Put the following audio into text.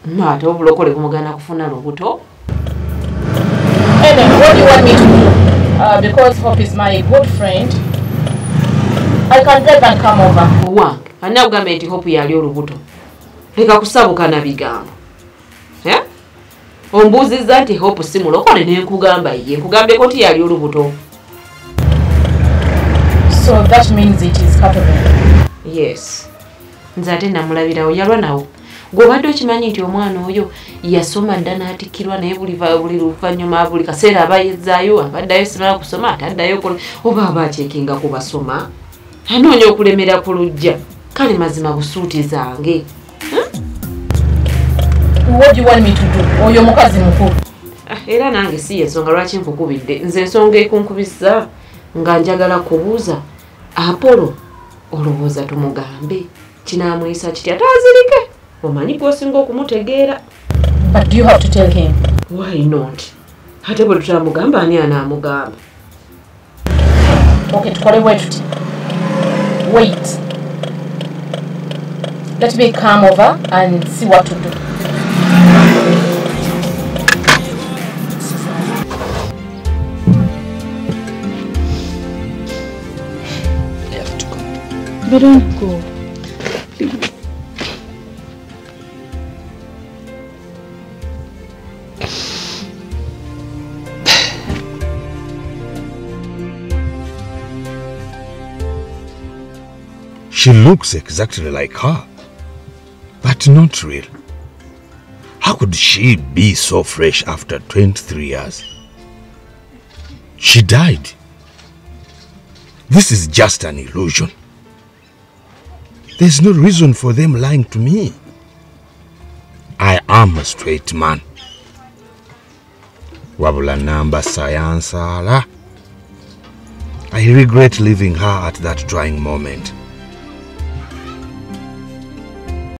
Mate obulokole kumugana kufuna lubuto. And then what do you want me to do? Because Hope is my good friend, I can drive and come over. Wange, ana ugambe nti Hope yali olubuto. Leka kusabuka na bigambo. Ombuziza nti Hope si mulokole ne nkugamba ye. Nkugambeko nti yali olubuto. So that means it is Catherine. Yes. Nze ate namulabirawo yalwa nawo. Gobadde okimanyi nti omwana oyo yasoma dda n'atikkirwa naye buli luvannyuma buli kaseera abayezzaayo abaddayo simala kusoma ataddayo oba aba acekinga ku basoma anoonya okulemera ku lujja kale mazima busuuti zange. What do you want me to do? Oyo mukazi mukulu. Era nange si yensonga lwaki nkukubidde nze ensonga ekunkubisa nga njagala kubuuza Apollo olowooza tumugambe kinaamuyisa kitya taazirike omanyi gwosinga okumutegeera. But do you have to tell him? Why not? Ate bwe tutamugamba ani anaamugamba? Okay, tukole bwe tuti. Wait. Let me come over and see what to do. I have to go. But don't go. She looks exactly like her, but not real. How could she be so fresh after 23 years? She died. This is just an illusion. There's no reason for them lying to me. I am a straight man. Wabula namba sayansala. I regret leaving her at that trying moment.